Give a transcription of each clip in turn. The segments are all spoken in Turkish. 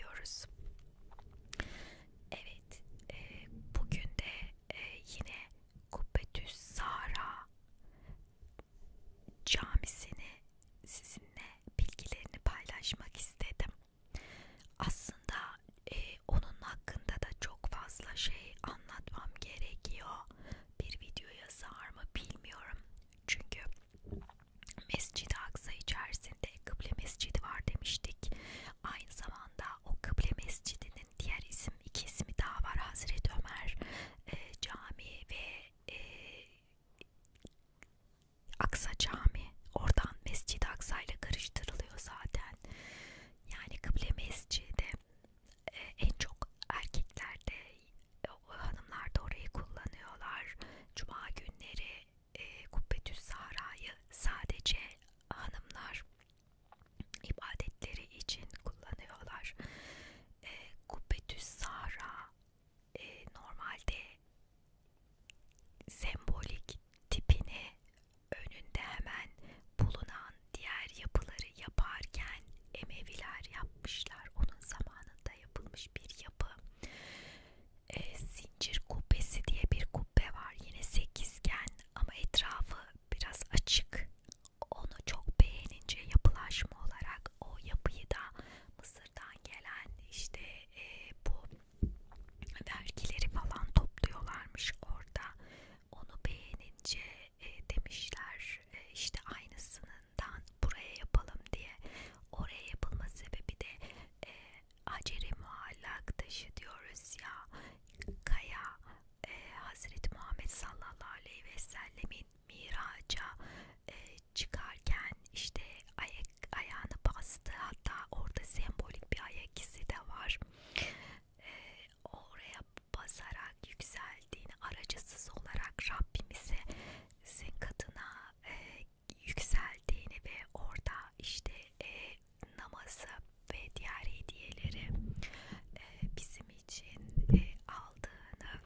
ediyoruz. Evet, bugün de yine Kubbetüs Sahra camisini sizinle bilgilerini paylaşmak istedim. Aslında onun hakkında da çok fazla şey anlatmam gerekiyor. Bir videoya sığar mı bilmiyorum. Çünkü Mescid-i Aksa içerisinde Kıble Mescidi var demiştik. Aynı zamanda o Kıble Mescidi'nin diğer iki ismi daha var. Hazreti Ömer Camii ve Aksa Camii. Oradan Mescid-i Aksa ile karıştırılıyor zaten. Yani Kıble Mescidi en çok erkeklerde, hanımlar da orayı kullanıyorlar. Cuma günleri Kubbetüs Sahra'yı sadece hanımlar ibadetleri için kullanıyorlar. Kubbetüs Sahra normalde sembolik tipini önünde hemen bulunan diğer yapıları yaparken Emeviler yapmışlar. Onun zamanında yapılmış bir yapı. Zincir kubbesi diye bir kubbe var. Yine sekizgen ama etrafı biraz açık. Onu çok beğenince yapılaşma olarak o yapıyı da Mısır'dan gelen işte bu vergileri falan topluyorlarmış orada. Onu beğenince demişler işte aynısından buraya yapalım diye. Oraya yapılma sebebi de Hacer-i Muallak taşı diyoruz ya, kaya, Hazreti Muhammed sallallahu aleyhi ve sellemin miraca çıkarken işte ayağını bastı, hatta orada sembolik bir ayak izi de var. Oraya basarak yükseldiğini, aracısız olarak Rabbimize katına yükseldiğini ve orada işte namazı ve diğer hediyeleri bizim için aldığını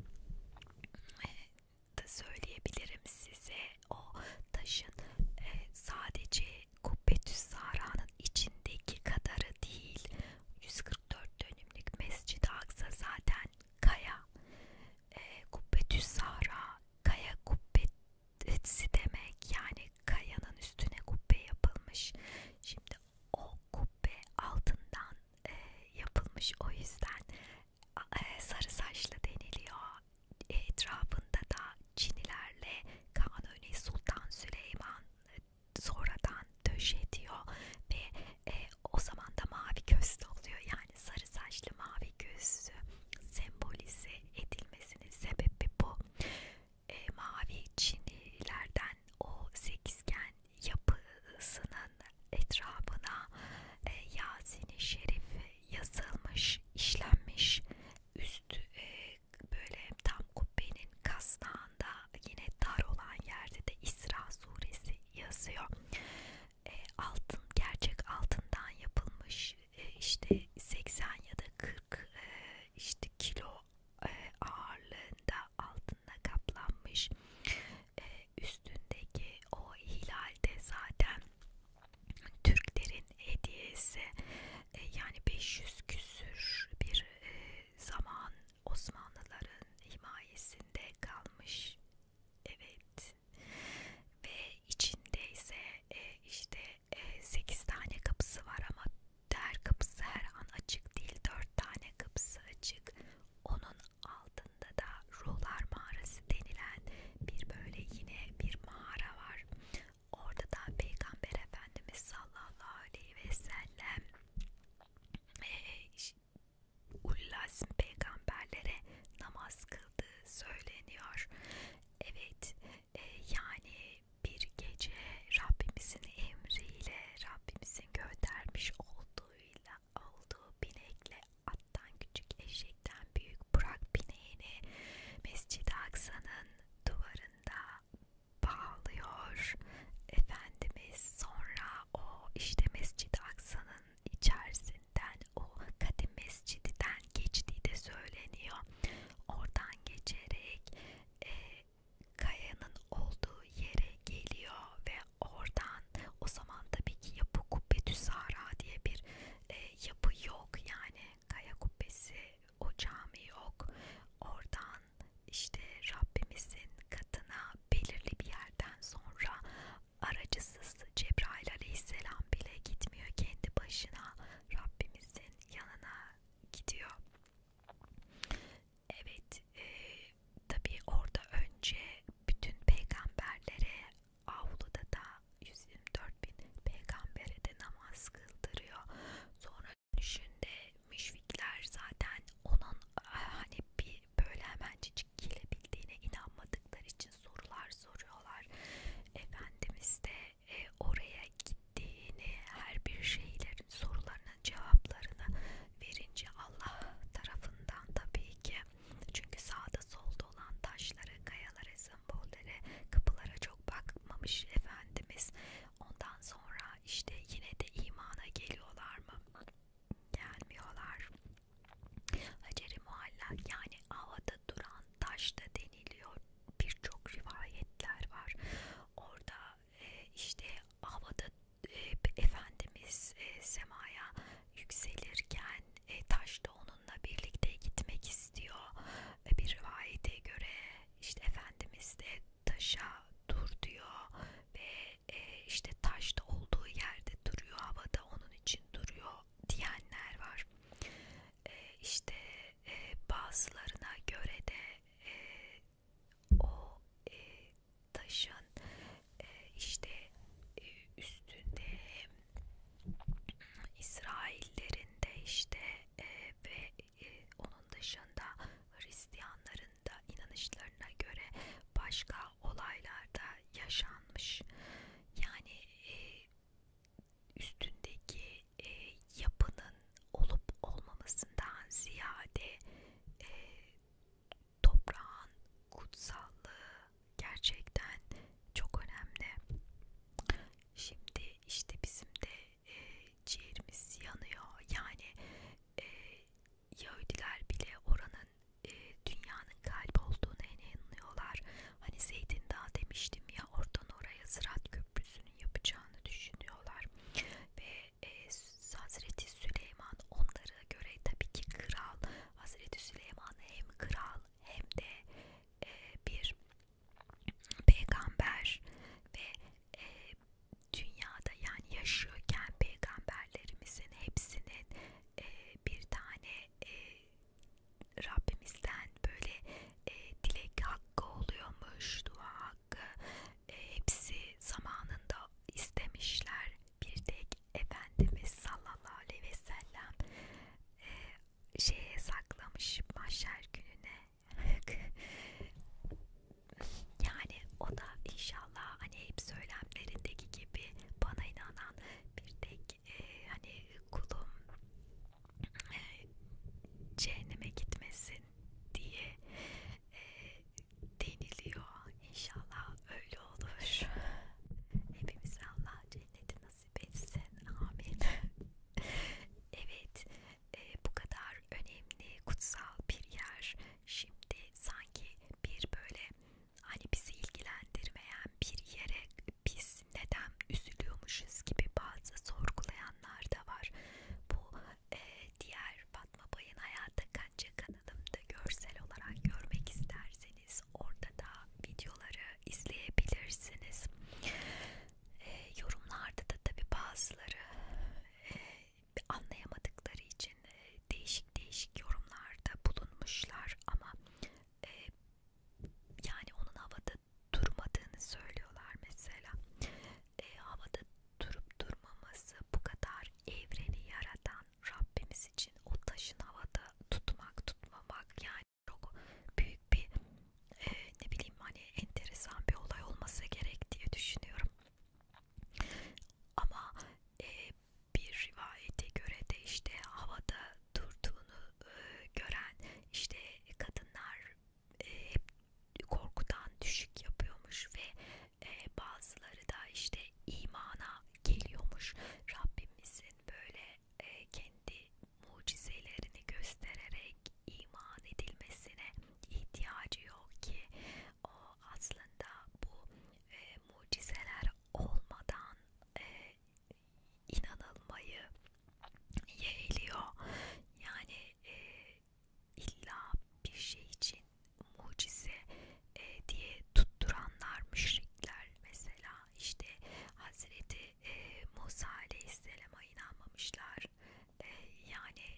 da söyleyebilirim size. O taşın sadece Kubbetüs Sahra'nın içindeki kadarı değil, 144 dönümlük Mescid-i Aksa zaten kaya. Kubbetüs Sahra kaya kubbesi demek, yani kayanın üstüne kubbe yapılmış. Şimdi o kubbe altından yapılmış, o yüzden sarı saçlı deniliyor. Etrafında da çinilerle Kanuni Sultan Süleyman sonradan döşetiyor ve o zaman da mavi gözlü oluyor. Yani sarı saçlı, mavi gözlü sembolize edilmesinin sebebi bu. Mavi çinilerden o sekizgen yapısının etrafına Yasin-i Şerif yazılmış, işlenmiş.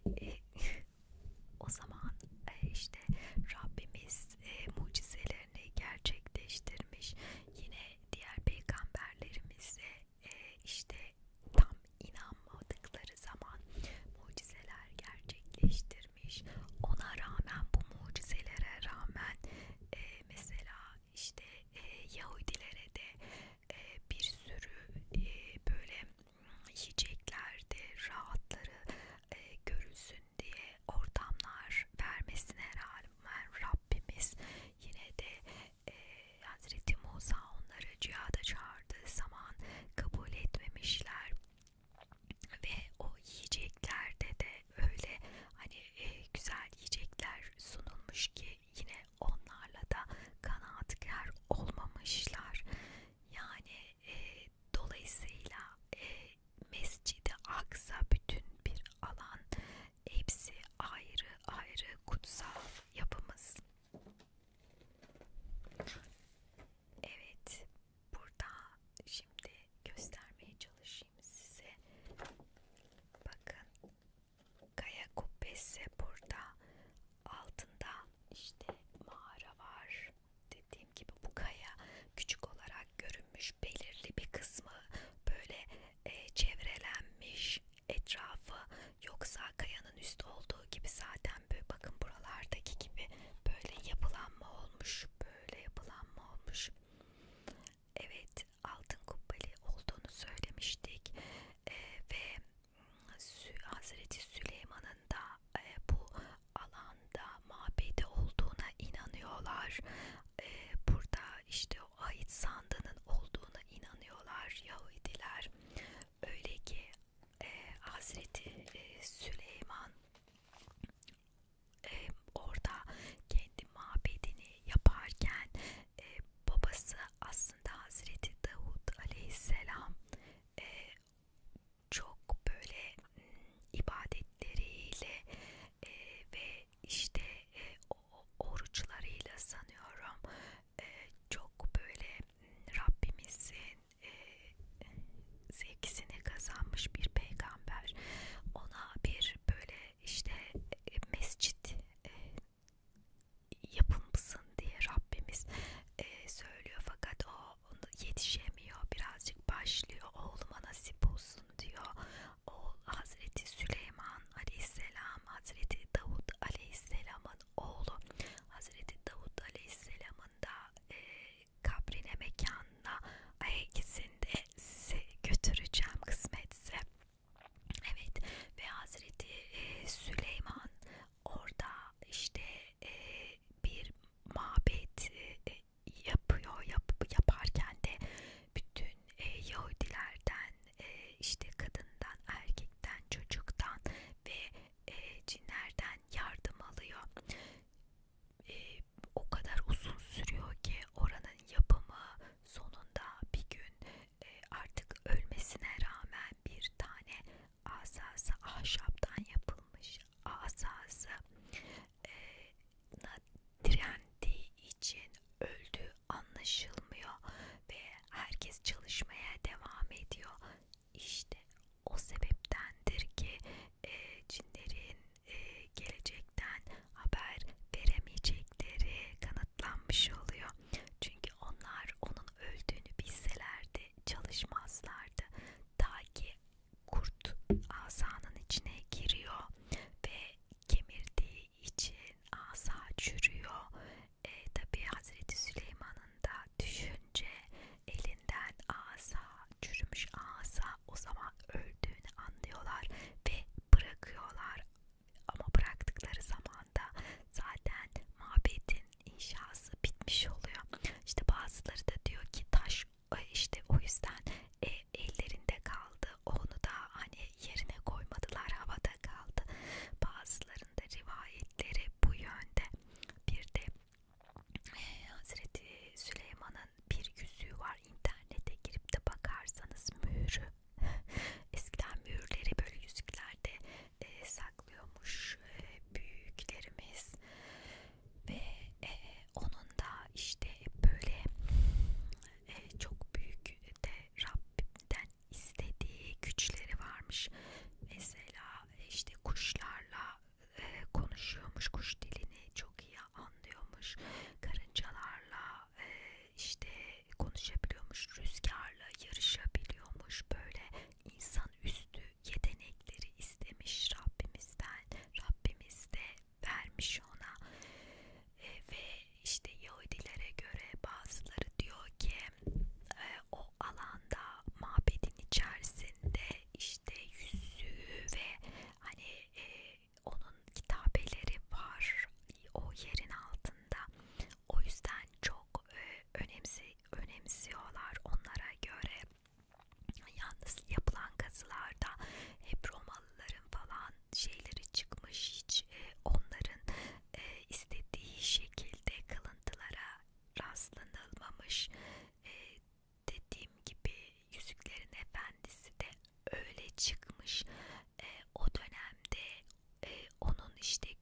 e, o zaman işte Rabbimiz mucizelerini gerçekleştirmiş. Yine diğer peygamberlerimize işte tam inanmadıkları zaman mucizeler gerçekleştirmiş. Ona rağmen, bu mucizelere rağmen mesela işte Yahudilere de bir sürü böyle yiyeceklerde rahatları görülsün diye ortamlar vermesine rağmen Rabbimiz yine de Hazreti Musa onları cihada çağırdığı zaman kabul etmemişler ve o yiyeceklerde de öyle hani güzel yiyecekler sunulmuş ki yine onlarla da kanaatkar olmamışlar. Yani dolayısıyla Mescid-i Aksa bütün bir alan, hepsi ayrı ayrı kutsal yapımız. Evet, burada şimdi göstermeye çalışayım size. Bakın, kaya kubbesi burada, altında işte mağara var. Dediğim gibi bu kaya küçük olarak görünmüş, belirli bir kısmı böyle çevrelenmiş etrafı, yoksa kayanın üstü olduğu gibi zaten böyle bakın buralardaki gibi böyle yapılanma olmuş, böyle yapılanma olmuş. Evet, altın kubbeli olduğunu söylemiştik. Ve Hazreti Süleyman'ın da bu alanda mabedi olduğuna inanıyorlar. Burada işte o ahit sandığının olduğuna inanıyorlar Yahudiler. Öyle ki Hazreti Süleyman orada kendi mabedini yaparken babası aslında Hazreti Davud Aleyhisselam e, çok böyle ibadetleriyle ve işte oruçlarıyla sanıyorum işte